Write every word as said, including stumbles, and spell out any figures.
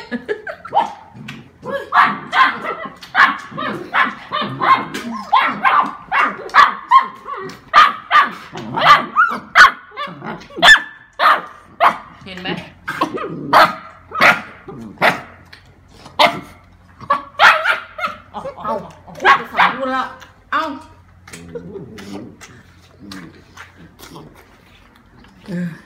เห็นไหมเอาเอาเอาไปฝังกูแล้วเอาเออ